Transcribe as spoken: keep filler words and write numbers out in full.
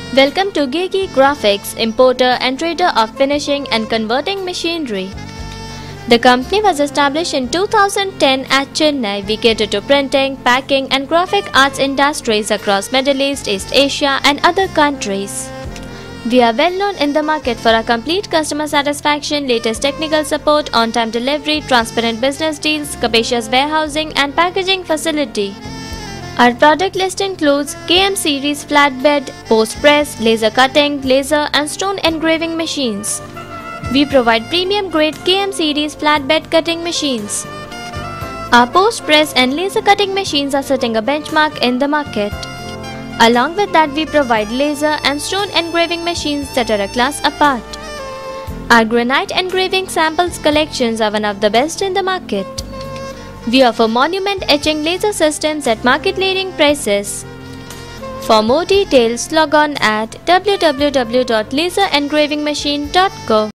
Welcome to Gegi Graphics, importer and trader of finishing and converting machinery. The company was established in two thousand ten at Chennai. We cater to printing, packing and graphic arts industries across Middle East, East Asia and other countries. We are well known in the market for our complete customer satisfaction, latest technical support, on-time delivery, transparent business deals, capacious warehousing and packaging facility. Our product list includes K M series flatbed, post press, laser cutting, laser and stone engraving machines. We provide premium grade K M series flatbed cutting machines. Our post press and laser cutting machines are setting a benchmark in the market. Along with that, we provide laser and stone engraving machines that are a class apart. Our granite engraving samples collections are one of the best in the market. We offer monument etching laser systems at market-leading prices. For more details, log on at w w w dot laser engraving machine dot co.